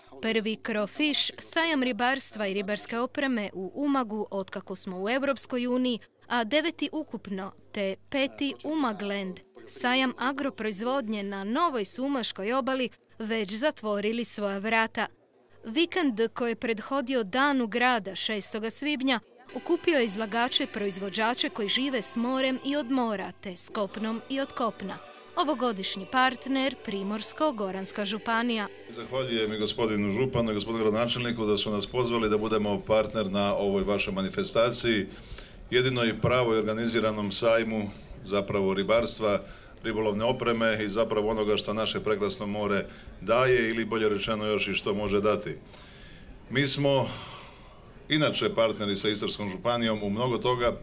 Prvi Crawfish, sajam ribarstva i ribarske opreme u Umagu otkako smo u Europskoj uniji, a 9. ukupno, te 5. Umagland, sajam agroproizvodnje na novoj Sumaškoj obali, već zatvorili svoja vrata. Vikend koji je prethodio Danu grada 6. svibnja okupio je izlagače i proizvođače koji žive s morem i od mora, te s kopnom i od kopna. Ovogodišnji partner Primorsko-Goranska županija. Zahvaljujem i gospodinu županu i gospodinu gradonačelniku da su nas pozvali da budemo partner na ovoj vašoj manifestaciji, jedinoj pravoj organiziranom sajmu zapravo ribarstva, ribolovne opreme i zapravo onoga što naše prekrasno more daje ili bolje rečeno još i što može dati. Mi smo inače partneri sa Istarskom županijom u mnogo toga.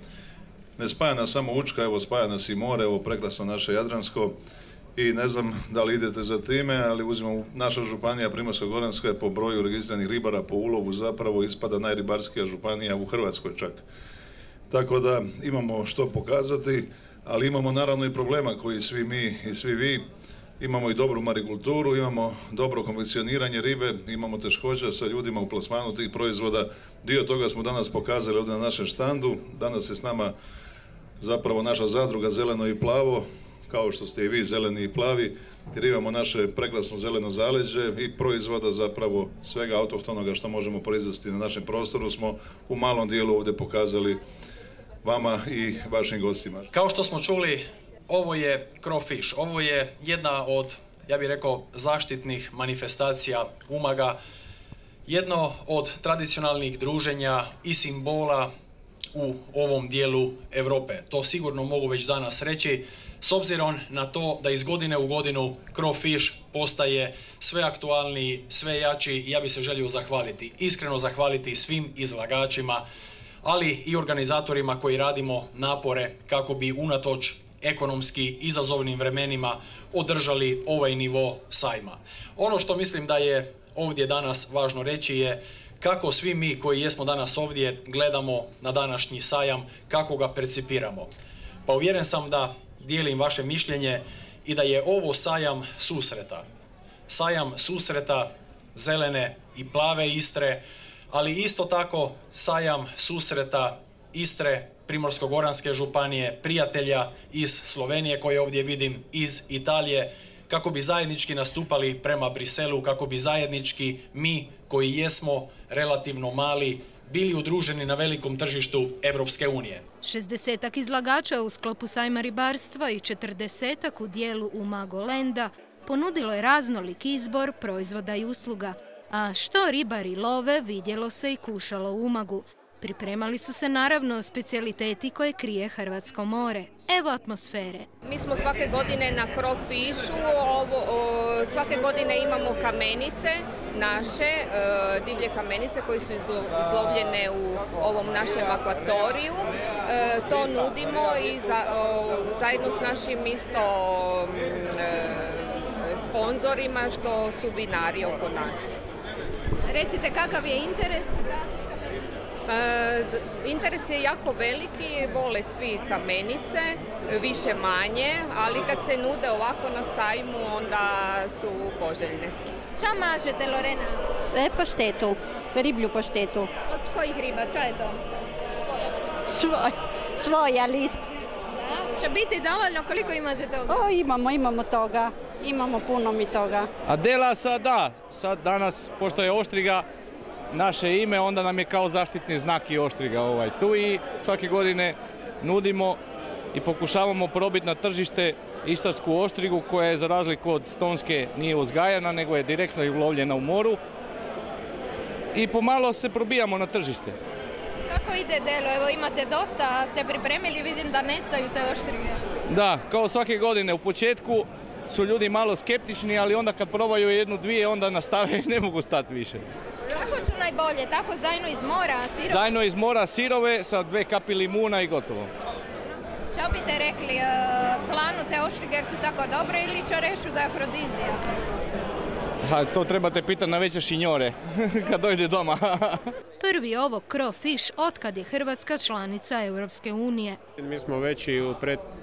Ne spaja nas samo Učka, evo spaja nas i more, evo prekrasno naše Jadransko i ne znam da li idete za time, ali uzmemo naša županija Primorsko-Goranska je po broju registriranih ribara po ulovu zapravo ispada najribarskija županija u Hrvatskoj čak. Tako da imamo što pokazati, ali imamo naravno i problema koji svi mi i svi vi. Imamo i dobru marikulturu, imamo dobro konfekcioniranje ribe, imamo teškoća sa ljudima u plasmanu tih proizvoda. Dio toga smo danas pokazali ovdje na našem štandu. Danas je s nama zapravo naša zadruga Zeleno i plavo, kao što ste i vi zeleni i plavi, jer imamo naše prekrasno zeleno zaleđe i proizvoda zapravo svega autohtonoga što možemo proizvesti na našem prostoru smo u malom dijelu ovdje pokazali vama i vašim gostima. Kao što smo čuli, ovo je Crawfish, ovo je jedna od, ja bih rekao, zaštitnih manifestacija Umaga, jedno od tradicionalnih druženja i simbola u ovom dijelu Europe. To sigurno mogu već danas reći, s obzirom na to da iz godine u godinu Crawfish postaje sve aktualniji, sve jači i ja bih se želio zahvaliti, iskreno zahvaliti svim izlagačima, ali i organizatorima koji radimo napore kako bi unatoč ekonomski izazovnim vremenima održali ovaj nivo sajma. Ono što mislim da je ovdje danas važno reći je kako svi mi koji jesmo danas ovdje gledamo na današnji sajam, kako ga percipiramo. Pa uvjeren sam da dijelim vaše mišljenje i da je ovo sajam susreta. Sajam susreta zelene i plave Istre, ali isto tako sajam susreta Istre, Primorsko-Goranske županije, prijatelja iz Slovenije koje ovdje vidim, iz Italije, kako bi zajednički nastupali prema Briselu, kako bi zajednički mi koji jesmo relativno mali bili udruženi na velikom tržištu Evropske unije. 60-ak izlagača u sklopu sajma ribarstva i 40-ak u dijelu Umagolanda ponudilo je raznolik izbor proizvoda i usluga. A što ribari love vidjelo se i kušalo u Umagu. Pripremali su se naravno specijaliteti koje krije Hrvatsko more. Evo atmosfere. Mi smo svake godine na Crawfishu, svake godine imamo kamenice, naše divlje kamenice koje su izlovljene u ovom našem akvatoriju. To nudimo i zajedno s našim isto sponzorima što su vinari oko nas. Recite kakav je interes? Interes je jako veliki, vole svi kamenice, više manje, ali kad se nude ovako na sajmu, onda su poželjne. Ča mažete, Lorena? Paštetu, riblju paštetu. Od kojih riba? Ča je to? Svoja list. Da? Će biti dovoljno? Koliko imate toga? Imamo toga. Imamo puno mi toga. A dela sad da, sad danas, pošto je oštriga naše ime, onda nam je kao zaštitni znak i oštriga tu i svake godine nudimo i pokušavamo probiti na tržište istarsku oštrigu koja je za razliku od stonske nije uzgajana nego je direktno i ulovljena u moru i pomalo se probijamo na tržište. Kako ide delo? Evo imate dosta, ste pripremili, vidim da nestaju te oštrige. Da, kao svake godine u početku su ljudi malo skeptični, ali onda kad probaju jednu, dvije, onda nastave i ne mogu stati više. Kako su najbolje? Tako zajno iz mora, sirove? Zajno iz mora, sirove, sa 2 kapi limuna i gotovo. Čo biste rekli, planu te oštrige jer su tako dobre ili čo rešu da je afrodizija? To trebate pitati na veće šinjore, kad dojde doma. Prvi ovo Crawfish otkad je Hrvatska članica Europske unije. Mi smo već i u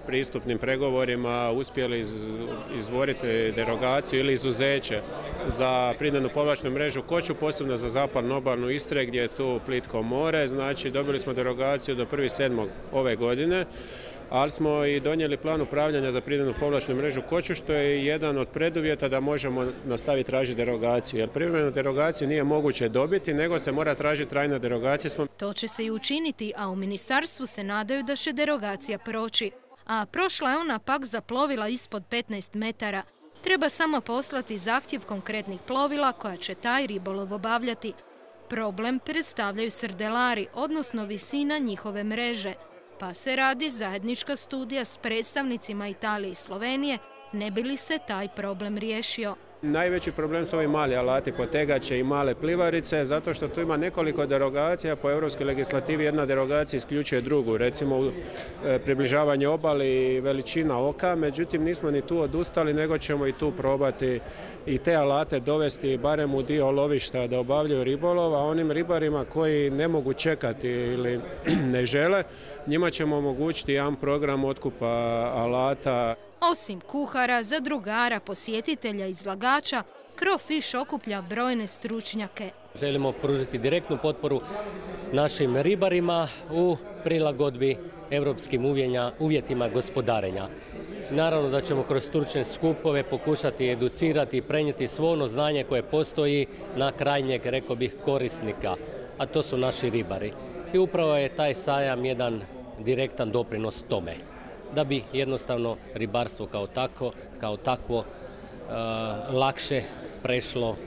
pristupnim pregovorima uspjeli izvoriti derogaciju ili izuzeće za pridodnu povlačnu mrežu Koču, posebno za zapadnu obalnu Istre gdje je tu plitko more. Znači dobili smo derogaciju do 1.7. ove godine, ali smo i donijeli plan upravljanja za pridodnu povlačnu mrežu Koču, što je jedan od preduvjeta da možemo nastaviti tražiti derogaciju. Jer privremenu derogaciju nije moguće dobiti, nego se mora tražiti trajna derogacija. To će se i učiniti, a u ministarstvu se nadaju da će derogacija proći. A prošla je ona pak za plovila ispod 15 metara. Treba samo poslati zahtjev konkretnih plovila koja će taj ribolov obavljati. Problem predstavljaju srdelari, odnosno visina njihove mreže. Pa se radi zajednička studija s predstavnicima Italije i Slovenije, ne bi li se taj problem riješio. Najveći problem su ovi mali alati, potegače i male plivarice, zato što tu ima nekoliko derogacija. Po europskoj legislativi jedna derogacija isključuje drugu, recimo približavanje obali i veličina oka, međutim nismo ni tu odustali, nego ćemo i tu probati i te alate dovesti barem u dio lovišta da obavljaju ribolov, a onim ribarima koji ne mogu čekati ili ne žele, njima ćemo omogućiti jedan program otkupa alata. Osim kuhara, zadrugara, posjetitelja, izlagača, Crawfish okuplja brojne stručnjake. Želimo pružiti direktnu potporu našim ribarima u prilagodbi europskim uvjetima gospodarenja. Naravno da ćemo kroz stručne skupove pokušati educirati i prenijeti svo ono znanje koje postoji na krajnjeg, rekao bih, korisnika, a to su naši ribari. I upravo je taj sajam jedan direktan doprinos tome, da bi jednostavno ribarstvo kao takvo lakše prešlo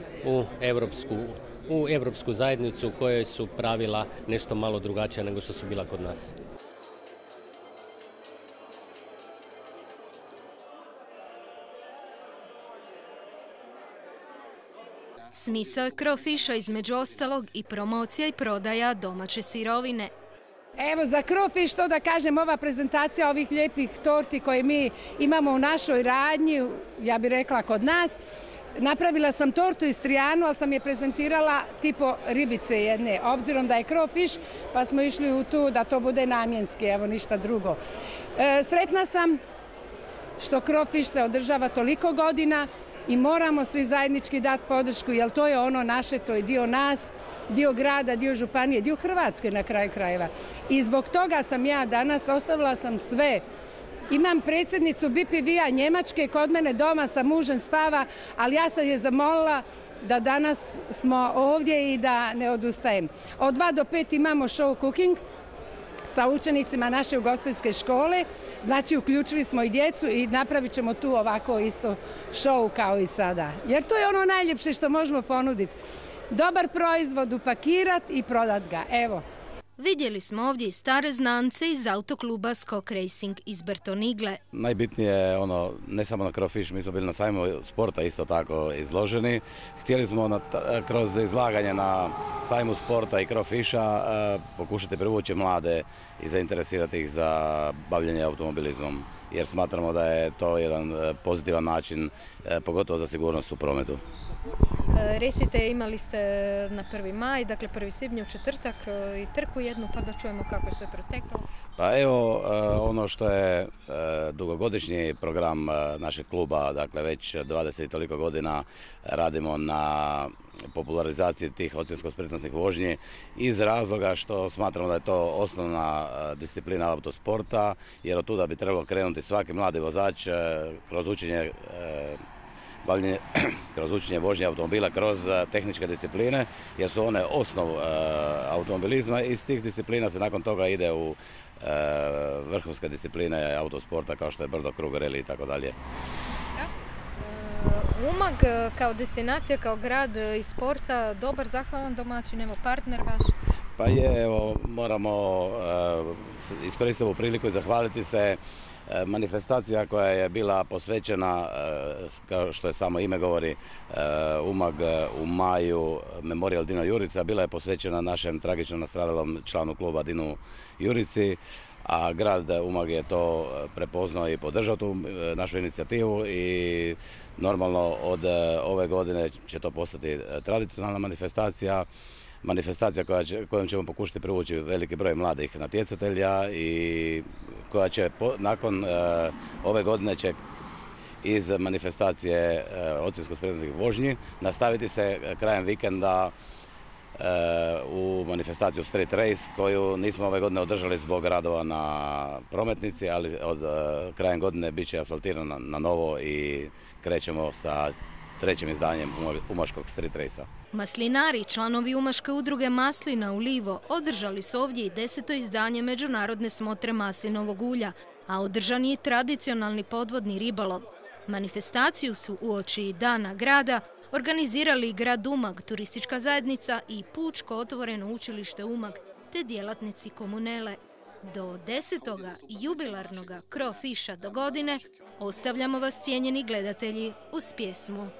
u europsku zajednicu u kojoj su pravila nešto malo drugačija nego što su bila kod nas. Smisao je Crawfisha između ostalog i promocija i prodaja domaće sirovine. Evo za Crawfish to da kažem, ova prezentacija ovih lijepih torti koje mi imamo u našoj radnji, ja bih rekla kod nas. Napravila sam tortu istrijanu, ali sam je prezentirala tipo ribice jedne, obzirom da je Crawfish, pa smo išli u tu da to bude namjenski, evo ništa drugo. Sretna sam što Crawfish se održava toliko godina i moramo svi zajednički dati podršku, jer to je ono naše, to je dio nas, dio grada, dio županije, dio Hrvatske na kraju krajeva. I zbog toga sam ja danas, ostavila sam sve. Imam predsjednicu BPV-a Njemačke, kod mene doma sa mužem spava, ali ja sam je zamolila da danas smo ovdje i da ne odustajem. Od 2 do 5 imamo show cooking sa učenicima naše ugostiteljske škole, znači uključili smo i djecu i napravit ćemo tu ovako isto show kao i sada. Jer to je ono najljepše što možemo ponuditi. Dobar proizvod upakirati i prodat ga. Evo. Vidjeli smo ovdje i stare znance iz autokluba Skok Racing iz Bertonigle. Najbitnije je ono, ne samo na Crawfish, mi smo bili na sajmu sporta isto tako izloženi. Htjeli smo kroz izlaganje na sajmu sporta i Crawfisha pokušati privući mlade i zainteresirati ih za bavljenje automobilizmom, jer smatramo da je to jedan pozitivan način, pogotovo za sigurnost u prometu. Recite, imali ste na 1. maj, dakle 1. svibnja u četvrtak i trku jednu, pa da čujemo kako je sve proteklo. Pa evo, ono što je dugogodišnji program našeg kluba, dakle već 20 i toliko godina radimo na popularizaciji tih ocjensko-spretnosnih vožnji iz razloga što smatramo da je to osnovna disciplina autosporta, jer od tuda bi trebalo krenuti svaki mladi vozač kroz učenje vožnje automobila, kroz tehničke discipline, jer su one osnov automobilizma. Iz tih disciplina se nakon toga ide u vrhunske discipline autosporta kao što je brdo, krug, reli i tako dalje. Umag kao destinacija, kao grad i sporta, dobar, zahvalan domaćin, evo partner vaš? Pa je, evo, moramo iskoristiti ovu priliku i zahvaliti se. Manifestacija koja je bila posvećena, kao što je samo ime govori, Umag u maju, Memorial Dino Jurica, bila je posvećena našem tragično nastradalom članu kluba Dinu Jurici. a grad Umag je to prepoznao i podržao tu našu inicijativu i normalno od ove godine će to postati tradicionalna manifestacija kojom ćemo pokušati privući veliki broj mladih natjecatelja i koja će nakon ove godine će iz manifestacije odsječko-sprezanskih vožnji nastaviti se krajem vikenda u manifestaciju Street Race koju nismo ove godine održali zbog radova na prometnici, ali od krajem godine bit će asfaltirana na novo i krećemo sa 3. izdanjem Umaškog Street Race-a. Maslinari, članovi Umaške udruge Maslina u Livo, održali su ovdje i 10. izdanje međunarodne smotre maslinovog ulja, a održan je tradicionalni podvodni ribolov. Manifestaciju su uoči Dana grada organizirali grad Umag, turistička zajednica i Pučko otvoreno učilište Umag, te djelatnici komunele. Do 10. jubilarnog Crawfisha do godine ostavljamo vas, cijenjeni gledatelji, uz pjesmu.